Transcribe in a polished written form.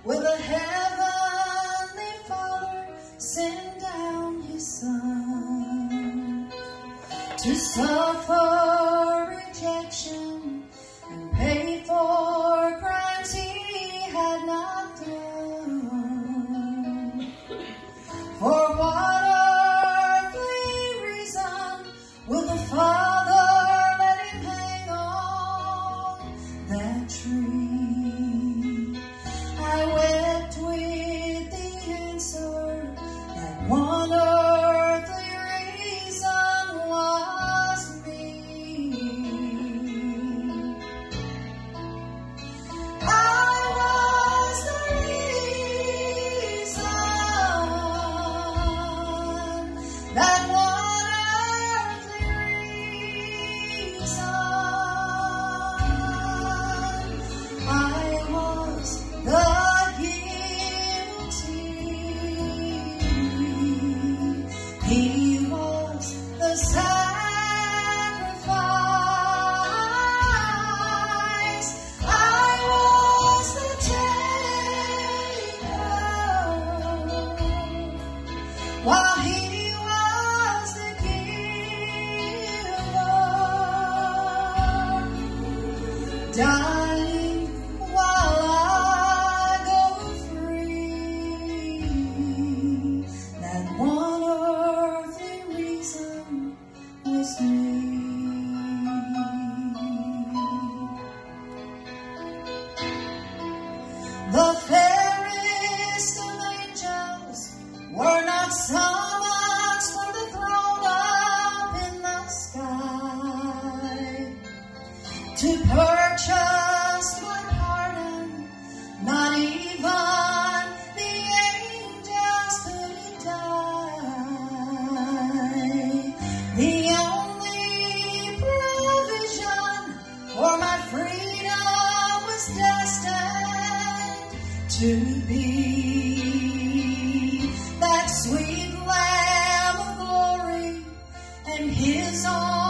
will the heavenly Father send down his Son to suffer rejection and pay for crimes he had not done? For what earthly reason will the Father let him hang on that tree? I wept with the answer that one earthly reason was me. I was the reason, that one earthly reason. I was the He was the sacrifice. I was the taker, while he was the giver, dying while I go free. That one earthly reason was me. The fairest of angels were not summons for the throne up in the sky to purchase my pardon. Not even the angels could die. The only provision for my freedom was destined to be that sweet Lamb of glory and his own